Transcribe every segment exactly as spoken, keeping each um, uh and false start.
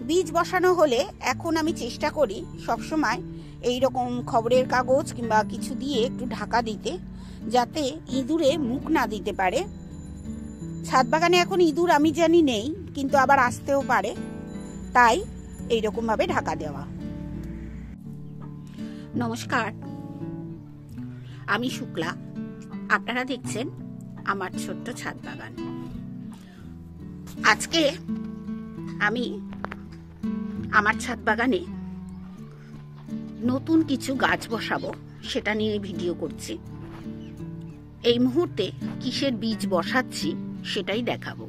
বীজ বসানো হলে এখন আমি চেষ্টা করি সবসময় এইরকম খবরের কাগজ কিংবা কিছু দিয়ে একটু ঢাকা দিতে, যাতে ইঁদুরে মুখ না দিতে পারে। ছাদ বাগানে এখন ইঁদুর আমি জানি নেই, কিন্তু আবার আসতেও পারে, তাই এইরকম ভাবে ঢাকা দেওয়া। নমস্কার, আমি শুক্লা, আপনারা দেখছেন আমার ছোট্ট ছাদ বাগান। আজকে আমি আমার ছাদ বাগানে নতুন কিছু গাছ বসাবো, সেটা নিয়ে ভিডিও করছি। এই মুহূর্তে কিসের বীজ বসাচ্ছি সেটাই দেখাবো।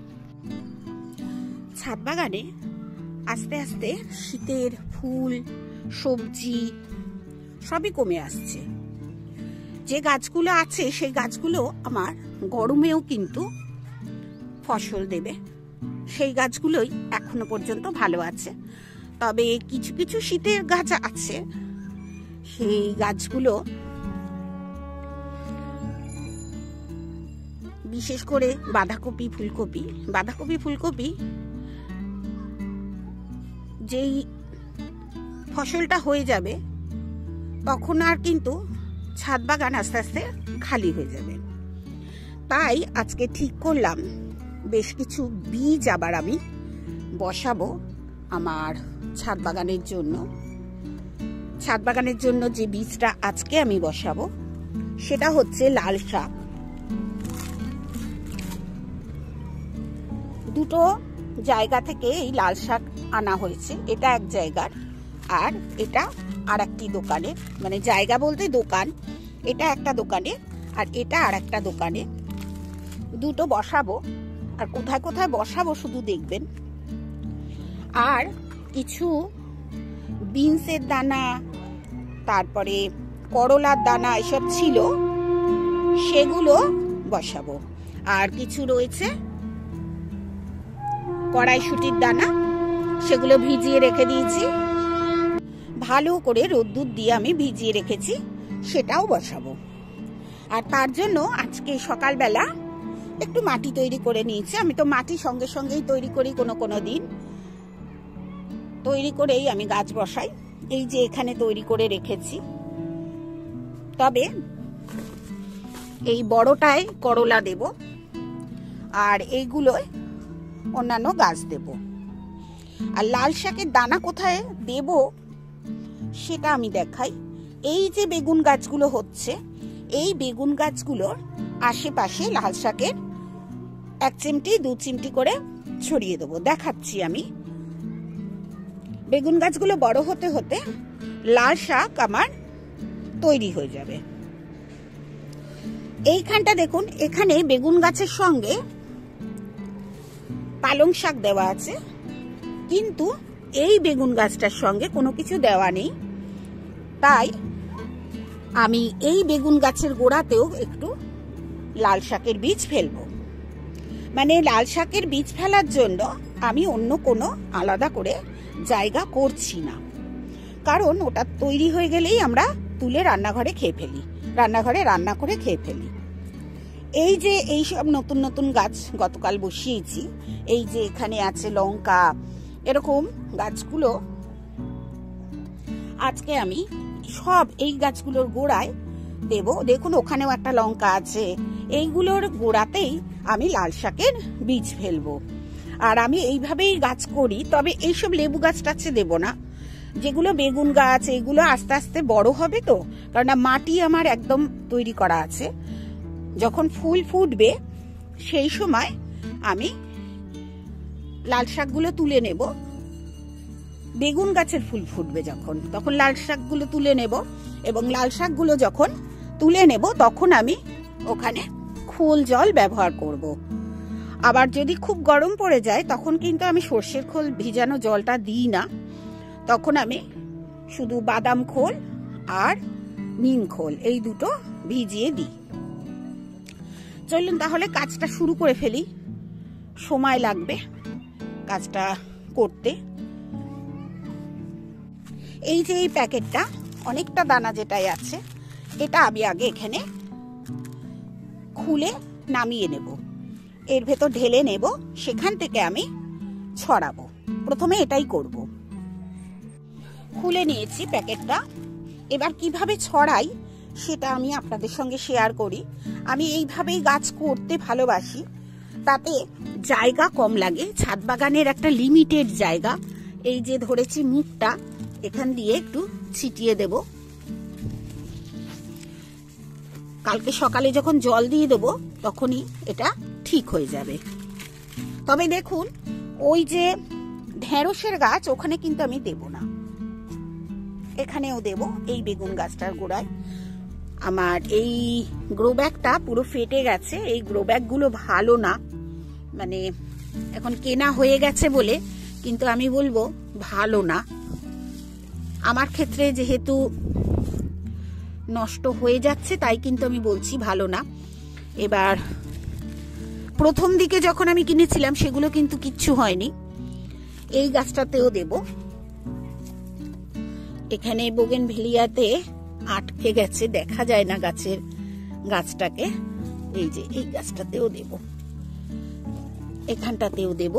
ছাদ বাগানে আস্তে আস্তে শীতের ফুল, সবজি সবই কমে আসছে। যে গাছগুলো আছে সেই গাছগুলো আমার গরমেও কিন্তু ফসল দেবে, সেই গাছগুলোই এখনো পর্যন্ত ভালো আছে। তবে কিছু কিছু শীতের গাছ আছে, সেই গাছগুলো বিশেষ করে বাঁধাকপি, ফুলকপি বাঁধাকপি ফুলকপি যেই ফসলটা হয়ে যাবে তখন আর কিন্তু ছাদ বাগান আস্তে আস্তে খালি হয়ে যাবে। তাই আজকে ঠিক করলাম বেশ কিছু বীজ আবার আমি বসাবো আমার ছাদ বাগানের জন্য। ছাদ বাগানের জন্য যে বীজটা আজকে আমি বসাবো সেটা হচ্ছে লাল শাক। দুটো জায়গা থেকে এই লাল শাক আনা হয়েছে, এটা এক জায়গার আর এটা আর একটি দোকানে, মানে জায়গা বলতে দোকান, এটা একটা দোকানে আর এটা আর একটা দোকানে। দুটো বসাবো, আর কোথায় কোথায় বসাবো শুধু দেখবেন। আর কিছু বিনসের দানা, তারপরে করলার দানা এসব ছিল, সেগুলো বসাবো। আর কিছু রয়েছে কড়াইশুটির দানা, সেগুলো ভিজিয়ে রেখে দিয়েছি, ভালো করে রোদ্দুর দিয়ে আমি ভিজিয়ে রেখেছি, সেটাও বসাবো। আর তার জন্য আজকে সকালবেলা একটু মাটি তৈরি করে নিয়েছি। আমি তো মাটি সঙ্গে সঙ্গেই তৈরি করি, কোনো কোনো দিন তৈরি করেই আমি গাছ বসাই। এই যে এখানে তৈরি করে রেখেছি। তবে এই বড়টায় করলা দেব, আর এইগুলোয় অন্যান্য গাছ দেব। আর লাল শাকের দানা কোথায় দেব সেটা আমি দেখাই। এই যে বেগুন গাছগুলো হচ্ছে, এই বেগুন গাছগুলোর আশেপাশে লাল শাকের এক চিমটি দু চিমটি করে ছড়িয়ে দেবো, দেখাচ্ছি আমি। বেগুন গাছগুলো বড় হতে হতে লাল শাক আমার তৈরি হয়ে যাবে। এইখানটা দেখুন, এখানে বেগুন গাছের সঙ্গে পালং শাক দেওয়া আছে, কিন্তু এই বেগুন গাছটার সঙ্গে কোনো কিছু দেওয়া নেই। তাই আমি এই বেগুন গাছের গোড়াতেও একটু লাল শাকের বীজ ফেলবো। মানে লাল শাকের বীজ ফেলার জন্য আমি অন্য কোনো আলাদা করে জায়গা করছি না, কারণ ওটা তৈরি হয়ে গেলেই আমরা তুলে রান্নাঘরে খেয়ে ফেলি, রান্নাঘরে রান্না করে খেয়ে ফেলি। এই যে এই সব নতুন নতুন গাছ গতকাল বসিয়েছি, এই যে এখানে আছে লঙ্কা, এরকম গাছগুলো আজকে আমি সব এই গাছগুলোর গোড়ায় দেব। দেখুন ওখানেও একটা লঙ্কা আছে, এইগুলোর গোড়াতেই আমি লাল শাকের বীজ ফেলবো। আর আমি এইভাবেই গাছ করি। তবে এইসব লেবু গাছ টাছে দেবো না, যেগুলো বেগুন গাছ এইগুলো আস্তে আস্তে বড় হবে, তো কারণ মাটি আমার একদম তৈরি করা আছে। যখন ফুল ফুটবে সেই সময় আমি লাল শাকগুলো তুলে নেব। বেগুন গাছের ফুল ফুটবে যখন, তখন লাল শাকগুলো তুলে নেব, এবং লাল শাকগুলো যখন তুলে নেব তখন আমি ওখানে খোল জল ব্যবহার করব। আবার যদি খুব গরম পড়ে যায় তখন কিন্তু আমি সর্ষের খোল ভিজানো জলটা দিই না, তখন আমি শুধু বাদাম খোল আর নিম খোল এই দুটো ভিজিয়ে দিই। চলুন তাহলে কাজটা শুরু করে ফেলি, সময় লাগবে কাজটা করতে। এই যে এই প্যাকেটটা অনেকটা দানা যেটাই আছে, এটা আমি আগে এখানে খুলে নামিয়ে নেব, এর ভেতর ঢেলে নেব, সেখান থেকে আমি ছড়াবো। প্রথমে এটাই করব। খুলে নিয়েছি প্যাকেটটা। এবার কিভাবে ছড়াই সেটা আমি আপনাদের সঙ্গে শেয়ার করি। আমি এইভাবেই গাছ করতে ভালোবাসি, তাতে জায়গা কম লাগে। ছাদ বাগানের একটা লিমিটেড জায়গা। এই যে ধরেছি মুখটা, এখান দিয়ে একটু ছিটিয়ে দেব। কালকে সকালে যখন জল দিয়ে দেবো তখনই এটা ঠিক হয়ে যাবে। তবে দেখুন, ওই যে ঢেঁড়সের গাছ ওখানে কিন্তু আমি দেব না, এখানেও দেব এই বেগুন গাছটার গোড়ায়। আমার এই গ্রো ব্যাগটা পুরো ফেটে গেছে। এই গ্রো ব্যাগগুলো ভালো না, মানে এখন কেনা হয়ে গেছে বলে, কিন্তু আমি বলবো ভালো না। আমার ক্ষেত্রে যেহেতু নষ্ট হয়ে যাচ্ছে তাই কিন্তু আমি বলছি ভালো না। এবার প্রথম দিকে যখন আমি কিনেছিলাম সেগুলো কিন্তু কিচ্ছু হয়নি। এই গাছটাতেও দেব। এখানে বোগেনভিলিয়াতে আটকে গেছে, দেখা যায় না গাছের গাছটাকে। এই যে এই গাছটাতেও দেব, এখানটাতেও দেব।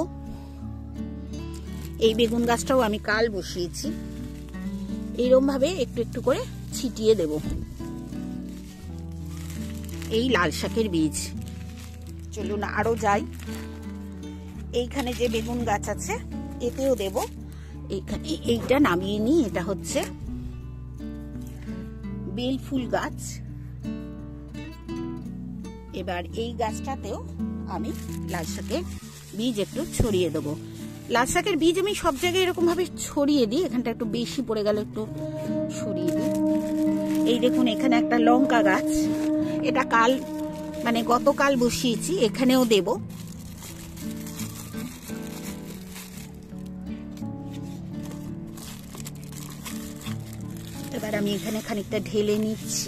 এই বেগুন গাছটাও আমি কাল বসিয়েছি। এইরকম ভাবে একটু একটু করে ছিটিয়ে দেব এই লাল শাকের বীজ। চলুন আরো যাই। এইখানে যে বেগুন গাছ আছে এতেও দেব। এইখানে এইটা নামিয়ে নিই, এটা হচ্ছে বেল ফুল গাছ। এবার এই গাছটাতেও আমি লাল শাকের বীজ একটু ছড়িয়ে দেবো। লাল শাকের বীজ আমি সব জায়গায় এরকম ভাবে ছড়িয়ে দিই। এখানটা একটু বেশি পড়ে গেল, একটু ছড়িয়ে দিই। এই দেখুন, এখানে একটা লঙ্কা গাছ, এটা কাল মানে গতকাল বসিয়েছি, এখানেও দেব। এবার আমি এখানে খানিকটা ঢেলে নিচ্ছি।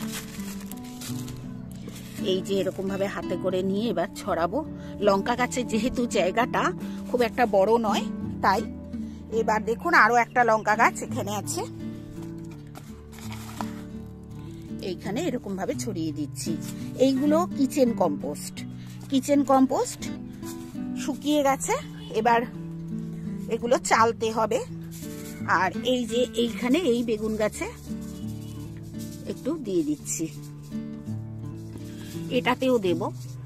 এই যে এরকম ভাবে হাতে করে নিয়ে এবার ছড়াবো। লঙ্কা গাছের যেহেতু জায়গাটা খুব একটা বড় নয়, তাই এবার দেখুন আরো একটা লঙ্কা গাছ এখানে আছে, এইখানে এরকম ভাবে ছড়িয়ে দিচ্ছি। এইগুলো কিচেন কম্পোস্ট। কিচেন কম্পোস্ট শুকিয়ে গেছে, এবার এগুলো চালতে হবে। আর এই যে এইখানে এই বেগুন গাছে একটু দিয়ে দিচ্ছি, এটাতেও দেব।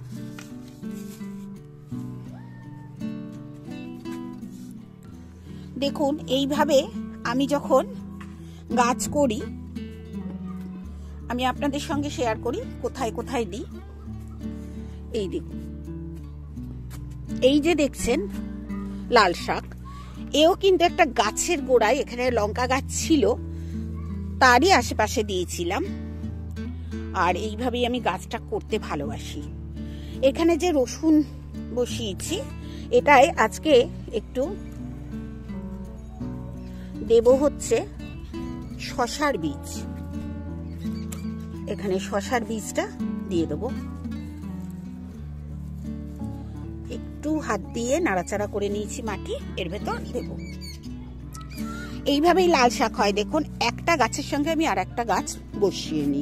দেখুন এইভাবে আমি যখন গাছ করি, আমি আপনাদের সঙ্গে শেয়ার করি কোথায় কোথায় দিই। এই দেখুন, এই যে দেখছেন লাল শাক, এও কিন্তু একটা গাছের গোড়ায়, এখানে লঙ্কা গাছ ছিল তারই আশেপাশে দিয়েছিলাম। আর এইভাবেই আমি গাছটা করতে ভালোবাসি। এখানে যে রসুন বসিয়েছি, এটাই আজকে একটু দেব হচ্ছে শসার বীজ। এখানে শসার বীজটা দিয়ে দেবো। একটু হাত দিয়ে নাড়াচাড়া করে নিয়েছি মাটি, এর ভেতর দেব। এইভাবেই লাল শাক হয়। দেখুন, একটা গাছের সঙ্গে আমি আর একটা গাছ বসিয়ে নিই।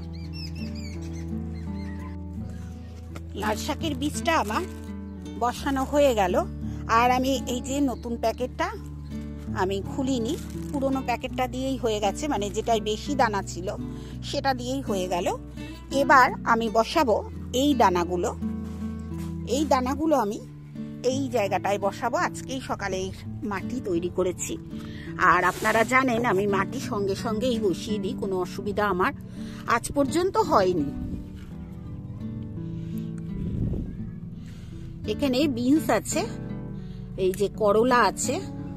লাল শাকের বীজটা আমার বসানো হয়ে গেল। আর আমি এই যে নতুন প্যাকেটটা আমি খুলিনি, পুরোনো প্যাকেটটা দিয়েই হয়ে গেছে, মানে যেটাই বেশি দানা ছিল সেটা দিয়েই হয়ে গেল। এবার আমি বসাবো এই দানাগুলো। এই দানাগুলো আমি এই জায়গাটায় বসাবো। আজকেই সকালে মাটি তৈরি করেছি। আর আপনারা জানেন আমি মাটি সঙ্গে সঙ্গেই বসিয়ে দিই, কোনো অসুবিধা আমার আজ পর্যন্ত হয়নি। এখানে বিনস আছে, এই যে করলা আছে,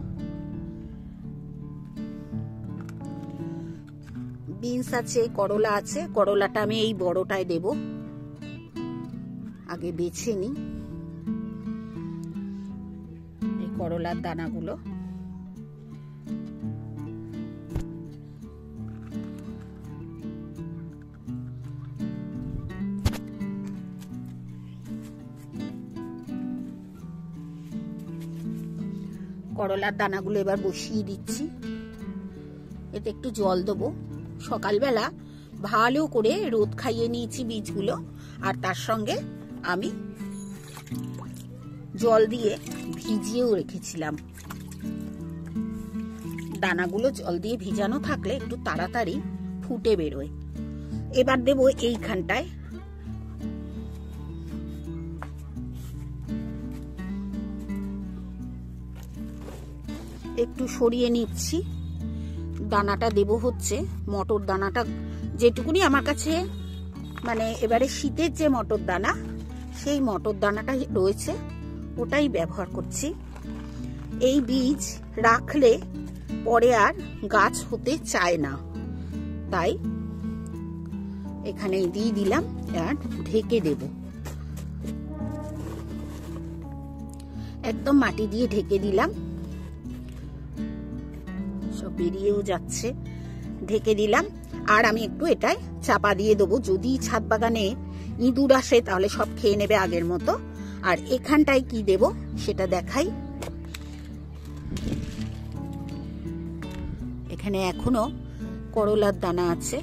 বিনস আছে, করলা আছে। করলাটা আমি এই বড়টায় দেব। আগে বেছে নিই এই করলার দানাগুলো। করলার দানাগুলো এবার বসিয়ে দিচ্ছি। এতে একটু জল দেবো। সকালবেলা ভালো করে রোদ খাইয়ে নিয়েছি বীজগুলো, আর তার সঙ্গে আমি জল দিয়ে ভিজিয়েও রেখেছিলাম। দানাগুলো জল দিয়ে ভিজানো থাকলে একটু তাড়াতাড়ি ফুটে বেরোয়। এবার দেবো এইখানটায় একটু সরিয়ে নিচ্ছি। দানাটা দেব হচ্ছে মটর দানাটা, যেটুকুনি আমার কাছে মানে এবারে শীতের যে মটর দানা সেই মটর দানাটা রয়েছে ওটাই ব্যবহার করছি। এই বীজ রাখলে পরে আর গাছ হতে চায় না, তাই এখানে দিয়ে দিলাম আর ঢেকে দেব। একদম মাটি দিয়ে ঢেকে দিলাম, সব বেরিয়েও যাচ্ছে। ঢেকে দিলাম আর আমি একটু এটাই চাপা দিয়ে দেবো। যদি ছাদ বাগানে ইঁদুর আসে তাহলে সব খেয়ে নেবে আগের মতো। আর এখানটায় কি দেব সেটা দেখাই। এখানে এখনো করলার দানা আছে।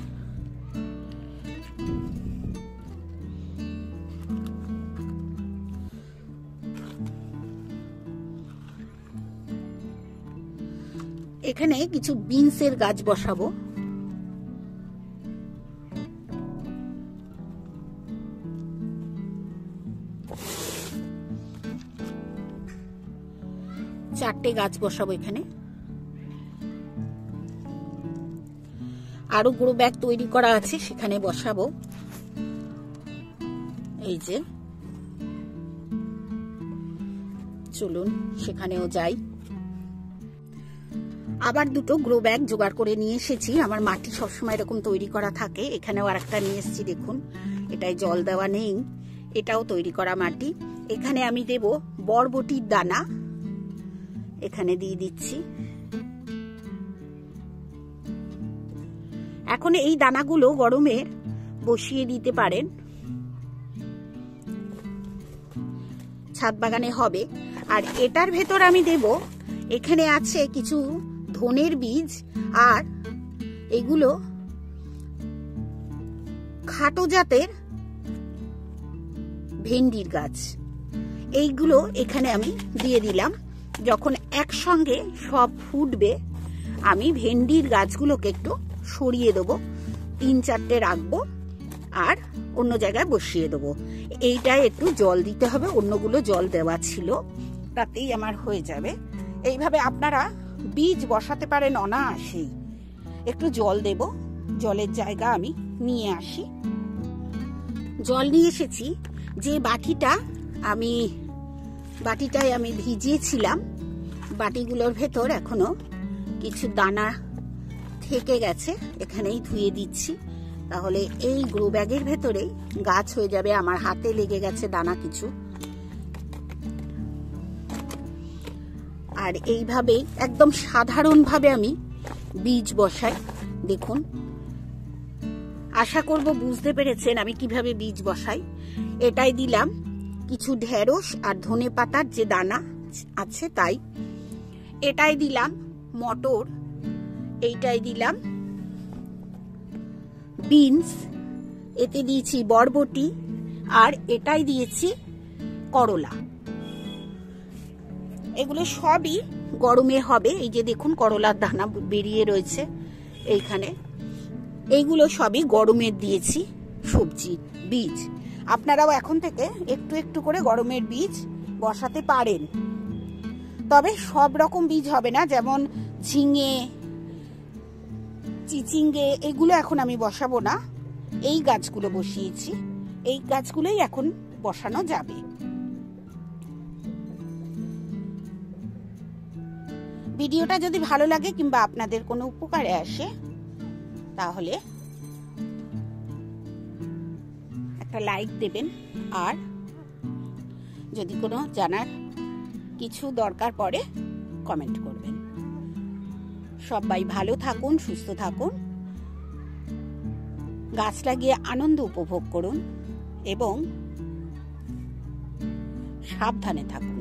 এখানে কিছু বিনসের গাছ বসাবো। চারটে গাছ বসাবো এখানে। আরো গ্রো ব্যাগ তৈরি করা আছে, সেখানে বসাবো। এই যে চলুন সেখানেও যাই। আবার দুটো গ্রো ব্যাগ জোগাড় করে নিয়ে এসেছি। আমার মাটি সবসময় এরকম তৈরি করা থাকে। এখানেও আর একটা নিয়ে এসেছি, দেখুন এটাই জল দেওয়া নেই, এটাও তৈরি করা মাটি। এখানে আমি দেব বরবটির দানা, এখানে দিয়ে দিচ্ছি। এখন এই দানাগুলো গরমের বসিয়ে দিতে পারেন, ছাদ বাগানে হবে। আর এটার ভেতর আমি দেব, এখানে আছে কিছু ধনের বীজ আর এগুলো খাটো জাতের ভেন্ডির গাছ। এইগুলো এখানে আমি দিয়ে দিলাম। যখন একসঙ্গে সব ফুটবে আমি ভেন্ডির গাছগুলোকে একটু সরিয়ে দেবো, তিন চারটে রাখবো আর অন্য জায়গায় বসিয়ে দেবো। এইটায় একটু জল দিতে হবে, অন্যগুলো জল দেওয়া ছিল, তাতেই আমার হয়ে যাবে। এইভাবে আপনারা বীজ বসাতে পারেন অনায়াসেই। একটু জল দেব, জলের জায়গা আমি নিয়ে আসি। জল নিয়ে এসেছি। যে বাটিটা আমি বাটিটায় আমি ভিজিয়েছিলাম, বাটিগুলোর ভেতর এখনো কিছু দানা থেকে গেছে, এখানেই ধুয়ে দিচ্ছি। তাহলে এই গ্রো ব্যাগের ভেতরেই গাছ হয়ে যাবে। আমার হাতে লেগে গেছে দানা কিছু। আর এইভাবে একদম সাধারণভাবে আমি বীজ বসাই। দেখুন, আশা করব বুঝতে পেরেছেন আমি কিভাবে বীজ বসাই। এটাই দিলাম কিছু ঢেঁড়স আর ধনে পাতার যে দানা আছে তাই। এটাই দিলাম মটর, এইটাই দিলাম বিনস, এতে দিয়েছি বরবটি আর এটাই দিয়েছি করলা। এগুলো সবই গরমে হবে। এই যে দেখুন করলার দানা বেরিয়ে রয়েছে এইখানে। এইগুলো সবই গরমের দিয়েছি সবজি বীজ। আপনারাও এখন থেকে একটু একটু করে গরমের বীজ বসাতে পারেন। তবে সব রকম বীজ হবে না, যেমন ঝিঙে, চিচিঙ্গে, এগুলো এখন আমি বসাবো না। এই গাছগুলো বসিয়েছি, এই গাছগুলোই এখন বসানো যাবে। ভিডিওটা যদি ভালো লাগে কিংবা আপনাদের কোনো উপকারে আসে তাহলে একটা লাইক দেবেন। আর যদি কোনো জানার কিছু দরকার পড়ে কমেন্ট করবেন। সবাই ভালো থাকুন, সুস্থ থাকুন, গাছ লাগিয়ে আনন্দ উপভোগ করুন এবং সাবধানে থাকুন।